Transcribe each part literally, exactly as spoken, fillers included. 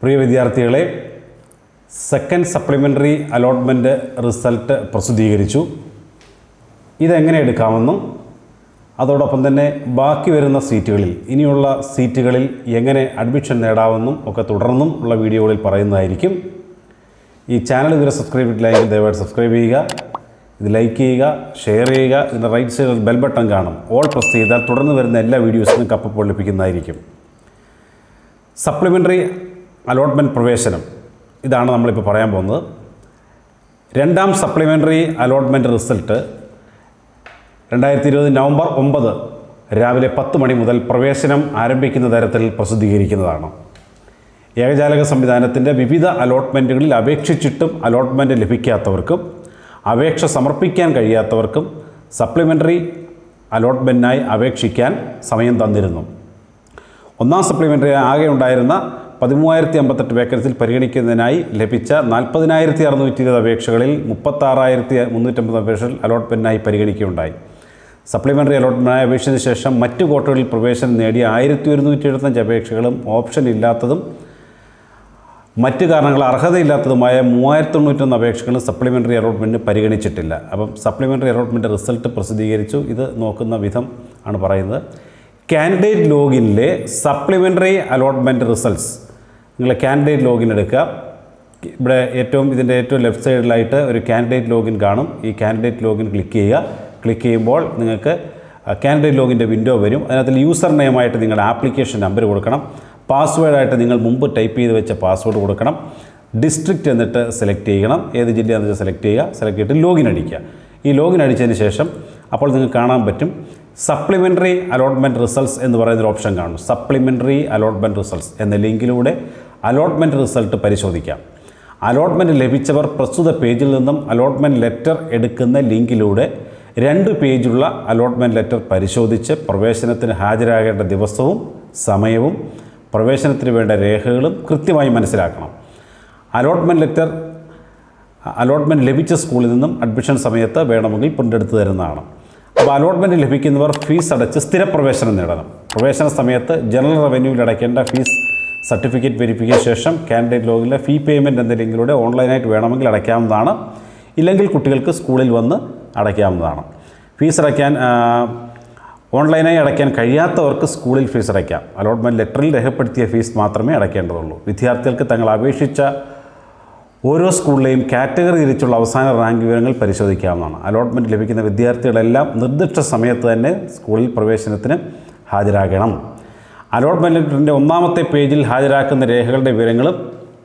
പ്രിയ വിദ്യാർത്ഥികളെ, second supplementary allotment result പ്രസിദ്ധീകരിച്ചു. ഇതെങ്ങനെ എടുക്കാമെന്നും അതോടൊപ്പം തന്നെ ബാക്കി വരുന്ന സീറ്റുകളിൽ ഇനിയുള്ള സീറ്റുകളിൽ എങ്ങനെ അഡ്മിഷൻ നേടാമെന്നും ഒക്കെ തുടർന്നും ഉള്ള വീഡിയോകളിൽ പറയുന്നതായിരിക്കും. ഈ ചാനൽ ഇതുവരെ സബ്സ്ക്രൈബ് ചെയ്തിട്ടില്ലെങ്കിൽ ദയവായിട്ട് സബ്സ്ക്രൈബ് ചെയ്യുക, ഇത് ലൈക്ക് ചെയ്യുക, ഷെയർ ചെയ്യുക. ഇതിൻ്റെ റൈറ്റ് സൈഡിൽ ബെൽ ബട്ടൺ കാണും, ഓൾ പ്രസ് ചെയ്താൽ തുടർന്ന് വരുന്ന എല്ലാ വീഡിയോസിനും അപ്പോൾ ലഭിക്കുന്നതായിരിക്കും. സപ്ലിമെൻ്ററി അലോട്ട്മെൻറ്റ് പ്രവേശനം, ഇതാണ് നമ്മളിപ്പോൾ പറയാൻ പോകുന്നത്. രണ്ടാം സപ്ലിമെൻ്ററി അലോട്ട്മെൻറ്റ് റിസൾട്ട് രണ്ടായിരത്തി ഇരുപത് നവംബർ ഒമ്പത് രാവിലെ പത്ത് മണി മുതൽ പ്രവേശനം ആരംഭിക്കുന്ന തരത്തിൽ പ്രസിദ്ധീകരിക്കുന്നതാണ്. ഏകജാലക സംവിധാനത്തിൻ്റെ വിവിധ അലോട്ട്മെൻറ്റുകളിൽ അപേക്ഷിച്ചിട്ടും അലോട്ട്മെൻറ്റ് ലഭിക്കാത്തവർക്കും അപേക്ഷ സമർപ്പിക്കാൻ കഴിയാത്തവർക്കും സപ്ലിമെൻ്ററി അലോട്ട്മെൻറ്റിനായി അപേക്ഷിക്കാൻ സമയം തന്നിരുന്നു. ഒന്നാം സപ്ലിമെൻ്ററി ആകെ ഉണ്ടായിരുന്ന പതിമൂവായിരത്തി അമ്പത്തെട്ട് വേക്കൻസിൽ പരിഗണിക്കുന്നതിനായി ലഭിച്ച നാൽപ്പതിനായിരത്തി അറുന്നൂറ്റി ഇരുപത് അപേക്ഷകളിൽ മുപ്പത്താറായിരത്തി മുന്നൂറ്റമ്പത് അപേക്ഷകൾ അലോട്ട്മെൻറ്റിനായി പരിഗണിക്കുകയുണ്ടായി. സപ്ലിമെൻ്ററി അലോട്ട്മെൻറ്റിനായി അപേക്ഷിച്ചതിന് ശേഷം മറ്റു കോട്ടകളിൽ പ്രവേശനം നേടിയ ആയിരത്തി ഒരുന്നൂറ്റി എഴുപത്തഞ്ച് അപേക്ഷകളും ഓപ്ഷൻ ഇല്ലാത്തതും മറ്റു കാരണങ്ങൾ അർഹതയില്ലാത്തതുമായ മൂവായിരത്തി തൊണ്ണൂറ്റൊന്ന് അപേക്ഷകളും സപ്ലിമെൻ്ററി അലോട്ട്മെൻറ്റിന് പരിഗണിച്ചിട്ടില്ല. അപ്പം സപ്ലിമെൻ്ററി അലോട്ട്മെൻറ്റ് റിസൾട്ട് പ്രസിദ്ധീകരിച്ചു. ഇത് നോക്കുന്ന വിധം ആണ് പറയുന്നത്. കാൻഡിഡേറ്റ് ലോഗിനിലെ സപ്ലിമെൻ്ററി അലോട്ട്മെൻറ്റ് റിസൾട്ട്സ്, നിങ്ങൾ കാൻഡിഡേറ്റ് ലോഗിൻ എടുക്കുക. ഇവിടെ ഏറ്റവും ഇതിൻ്റെ ഏറ്റവും ലെഫ്റ്റ് സൈഡിലായിട്ട് ഒരു കാൻഡിഡേറ്റ് ലോഗിൻ കാണും. ഈ കാൻഡിഡേറ്റ് ലോഗിൻ ക്ലിക്ക് ചെയ്യുക. ക്ലിക്ക് ചെയ്യുമ്പോൾ നിങ്ങൾക്ക് കാൻഡിഡേറ്റ് ലോഗിൻ്റെ വിൻഡോ വരും. അതിനകത്ത് യൂസർ നെയിമായിട്ട് നിങ്ങളുടെ ആപ്ലിക്കേഷൻ നമ്പർ കൊടുക്കണം. പാസ്വേഡായിട്ട് നിങ്ങൾ മുമ്പ് ടൈപ്പ് ചെയ്ത് വെച്ച പാസ്വേഡ് കൊടുക്കണം. ഡിസ്ട്രിക്റ്റ് എന്നിട്ട് സെലക്ട് ചെയ്യണം. ഏത് ജില്ലയാണെന്ന് വെച്ചാൽ സെലക്ട് ചെയ്യുക. സെലക്ട് ചെയ്തിട്ട് ലോഗിൻ അടിക്കുക. ഈ ലോഗിൻ അടിച്ചതിന് ശേഷം അപ്പോൾ നിങ്ങൾക്ക് കാണാൻ പറ്റും സപ്ലിമെൻ്ററി അലോട്ട്മെൻറ്റ് റിസൾട്ട്സ് എന്ന് പറയുന്നൊരു ഓപ്ഷൻ കാണും. സപ്ലിമെൻ്ററി അലോട്ട്മെൻറ്റ് റിസൾട്ട്സ് എന്ന ലിങ്കിലൂടെ അലോട്ട്മെൻറ്റ് റിസൾട്ട് പരിശോധിക്കാം. അലോട്ട്മെൻറ്റ് ലഭിച്ചവർ പ്രസ്തുത പേജിൽ നിന്നും അലോട്ട്മെൻറ്റ് ലെറ്റർ എടുക്കുന്ന ലിങ്കിലൂടെ രണ്ട് പേജുള്ള അലോട്ട്മെൻറ്റ് ലെറ്റർ പരിശോധിച്ച് പ്രവേശനത്തിന് ഹാജരാകേണ്ട ദിവസവും സമയവും പ്രവേശനത്തിന് വേണ്ട രേഖകളും കൃത്യമായി മനസ്സിലാക്കണം. അലോട്ട്മെൻറ്റ് ലെറ്റർ അലോട്ട്മെൻറ്റ് ലഭിച്ച സ്കൂളിൽ നിന്നും അഡ്മിഷൻ സമയത്ത് വേണമെങ്കിൽ പ്രിൻ്റ് എടുത്ത് തരുന്നതാണ്. അപ്പോൾ അലോട്ട്മെൻറ്റ് ലഭിക്കുന്നവർ ഫീസ് അടച്ച് സ്ഥിരപ്രവേശനം നേടണം. പ്രവേശന സമയത്ത് ജനറൽ റവന്യൂവിൽ അടയ്ക്കേണ്ട ഫീസ് സർട്ടിഫിക്കറ്റ് വെരിഫിക്കേഷൻ ശേഷം കാൻഡിഡേറ്റ് ലോഗിലെ ഫീ പേയ്മെൻറ്റ് എന്ന ലിങ്കിലൂടെ ഓൺലൈനായിട്ട് വേണമെങ്കിൽ അടയ്ക്കാവുന്നതാണ്. ഇല്ലെങ്കിൽ കുട്ടികൾക്ക് സ്കൂളിൽ വന്ന് അടയ്ക്കാവുന്നതാണ്. ഫീസ് അടയ്ക്കാൻ ഓൺലൈനായി അടയ്ക്കാൻ കഴിയാത്തവർക്ക് സ്കൂളിൽ ഫീസ് അടയ്ക്കാം. അലോട്ട്മെൻറ്റ് ലെറ്ററിൽ രേഖപ്പെടുത്തിയ ഫീസ് മാത്രമേ അടയ്ക്കേണ്ടതുള്ളൂ. വിദ്യാർത്ഥികൾക്ക് തങ്ങൾ അപേക്ഷിച്ച ഓരോ സ്കൂളിലെയും കാറ്റഗറി തിരിച്ചുള്ള അവസാന റാങ്ക് വിവരങ്ങൾ പരിശോധിക്കാവുന്നതാണ്. അലോട്ട്മെൻറ്റ് ലഭിക്കുന്ന വിദ്യാർത്ഥികളെല്ലാം നിർദ്ദിഷ്ട സമയത്ത് തന്നെ സ്കൂളിൽ പ്രവേശനത്തിന് ഹാജരാകണം. അലോട്ട്മെൻറ്റ് ലെറ്ററിൻ്റെ ഒന്നാമത്തെ പേജിൽ ഹാജരാക്കുന്ന രേഖകളുടെ വിവരങ്ങളും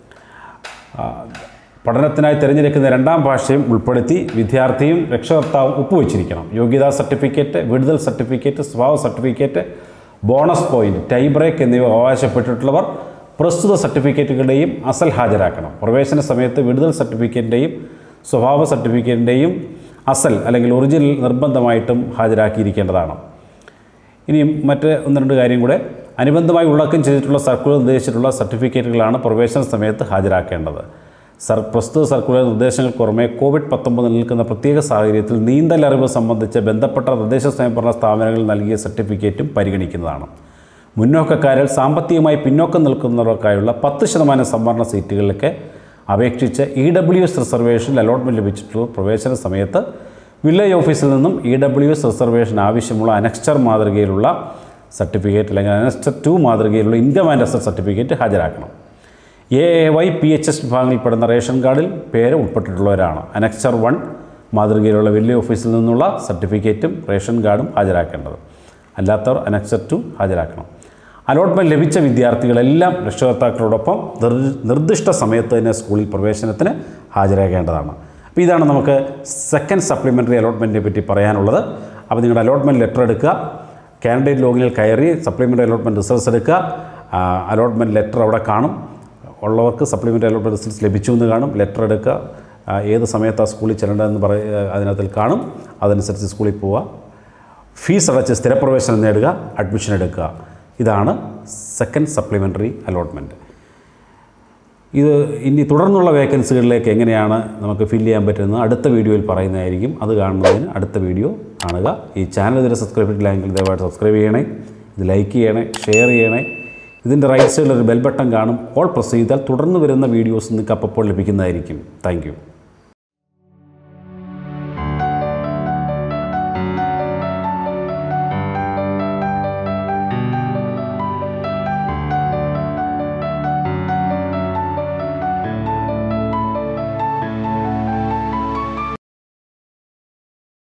പഠനത്തിനായി തിരഞ്ഞെടുക്കുന്ന രണ്ടാം ഭാഷയും ഉൾപ്പെടുത്തി വിദ്യാർത്ഥിയും രക്ഷകർത്താവും ഒപ്പുവെച്ചിരിക്കണം. യോഗ്യതാ സർട്ടിഫിക്കറ്റ്, വിടുതൽ സർട്ടിഫിക്കറ്റ്, സ്വഭാവ certificate, bonus point, tie break എന്നിവ അവകാശപ്പെട്ടിട്ടുള്ളവർ പ്രസ്തുത സർട്ടിഫിക്കറ്റുകളുടെയും അസൽ ഹാജരാക്കണം. പ്രവേശന സമയത്ത് വിടുതൽ സർട്ടിഫിക്കറ്റിൻ്റെയും സ്വഭാവ സർട്ടിഫിക്കറ്റിൻ്റെയും അസൽ അല്ലെങ്കിൽ ഒറിജിനൽ നിർബന്ധമായിട്ടും ഹാജരാക്കിയിരിക്കേണ്ടതാണ്. ഇനി മറ്റ് ഒന്ന് രണ്ട് കാര്യം കൂടെ. അനുബന്ധമായി ഉള്ളടക്കം ചെയ്തിട്ടുള്ള സർക്കുലർ നിർദ്ദേശിച്ചിട്ടുള്ള സർട്ടിഫിക്കറ്റുകളാണ് പ്രവേശന സമയത്ത് ഹാജരാക്കേണ്ടത്. സർ പ്രസ്തുത സർക്കുലർ നിർദ്ദേശങ്ങൾക്ക് പുറമെ കോവിഡ് പത്തൊമ്പത് നിലനിൽക്കുന്ന പ്രത്യേക സാഹചര്യത്തിൽ നീന്തൽ അറിവ് സംബന്ധിച്ച് ബന്ധപ്പെട്ട തദ്ദേശ സ്വയംഭരണ സ്ഥാപനങ്ങൾ നൽകിയ സർട്ടിഫിക്കറ്റും പരിഗണിക്കുന്നതാണ്. മുന്നോക്കക്കാരിൽ സാമ്പത്തികമായി പിന്നോക്കം നിൽക്കുന്നവർക്കായുള്ള പത്ത് ശതമാനം സംവരണ സീറ്റുകളിലേക്ക് അപേക്ഷിച്ച് ഇ ഡബ്ല്യു എസ് റിസർവേഷനിൽ അലോട്ട്മെൻറ്റ് ലഭിച്ചിട്ടുള്ള പ്രവേശന സമയത്ത് വില്ലേജ് ഓഫീസിൽ നിന്നും ഇ ഡബ്ല്യു എസ് റിസർവേഷൻ ആവശ്യമുള്ള അനക്സ്റ്റർ മാതൃകയിലുള്ള സർട്ടിഫിക്കറ്റ് അല്ലെങ്കിൽ അനക്സ്റ്റർ ടു മാതൃകയിലുള്ള ഇൻകം ആൻഡ് അസറ്റ് സർട്ടിഫിക്കറ്റ് ഹാജരാക്കണം. A A Y P H S വിഭാഗങ്ങളിൽപ്പെടുന്ന റേഷൻ കാർഡിൽ പേര് ഉൾപ്പെട്ടിട്ടുള്ളവരാണ് അനക്സ്റ്റർ വൺ മാതൃകയിലുള്ള വില്ലേജ് ഓഫീസിൽ നിന്നുള്ള സർട്ടിഫിക്കറ്റും റേഷൻ കാർഡും ഹാജരാക്കേണ്ടത്. അല്ലാത്തവർ അനക്സ്റ്റർ ടു ഹാജരാക്കണം. അലോട്ട്മെൻറ്റ് ലഭിച്ച വിദ്യാർത്ഥികളെല്ലാം രക്ഷകർത്താക്കളോടൊപ്പം നിർദ്ദിഷ്ട സമയത്ത് തന്നെ സ്കൂളിൽ പ്രവേശനത്തിന് ഹാജരാകേണ്ടതാണ്. അപ്പോൾ ഇതാണ് നമുക്ക് സെക്കൻഡ് സപ്ലിമെൻ്ററി അലോട്ട്മെൻറ്റിനെ പറ്റി പറയാനുള്ളത്. അപ്പോൾ നിങ്ങളുടെ അലോട്ട്മെൻറ്റ് ലെറ്റർ എടുക്കുക, കാൻഡിഡേറ്റ് ലോഗിനിൽ കയറി സപ്ലിമെൻ്ററി അലോട്ട്മെൻറ്റ് റിസൾട്ട്സ് എടുക്കുക. അലോട്ട്മെൻറ്റ് ലെറ്റർ അവിടെ കാണും. ഉള്ളവർക്ക് സപ്ലിമെൻ്ററി അലോട്ട്മെൻറ്റ് റിസൾട്ട്സ് ലഭിച്ചു എന്ന് കാണും. ലെറ്റർ എടുക്കുക, ഏത് സമയത്താണ് സ്കൂളിൽ ചെല്ലേണ്ടതെന്ന് പറ അതിനകത്തിൽ കാണും. അതനുസരിച്ച് സ്കൂളിൽ പോവുക, ഫീസ് അടച്ച് സ്ഥിരപ്രവേശനം നേടുക, അഡ്മിഷൻ എടുക്കുക. ഇതാണ് സെക്കൻഡ് സപ്ലിമെൻ്ററി അലോട്ട്മെൻറ്റ്. ഇത് ഇനി തുടർന്നുള്ള വേക്കൻസികളിലേക്ക് എങ്ങനെയാണ് നമുക്ക് ഫില്ല് ചെയ്യാൻ പറ്റുന്നത് അടുത്ത വീഡിയോയിൽ പറയുന്നതായിരിക്കും. അത് കാണുന്നതിന് അടുത്ത വീഡിയോ കാണുക. ഈ ചാനൽ ഇതുവരെ സബ്സ്ക്രൈബ് ചെയ്തിട്ടില്ലെങ്കിൽ ദയവായിട്ട് സബ്സ്ക്രൈബ് ചെയ്യണേ, ഇത് ലൈക്ക് ചെയ്യണേ, ഷെയർ ചെയ്യണേ. ഇതിൻ്റെ റൈറ്റ് സൈഡിൽ ഒരു ബെൽ ബട്ടൺ കാണും. ഓൾ പ്രസ് ചെയ്താൽ തുടർന്ന് വരുന്ന വീഡിയോസ് നിങ്ങൾക്ക് അപ്പോൾ ലഭിക്കുന്നതായിരിക്കും. Thank U.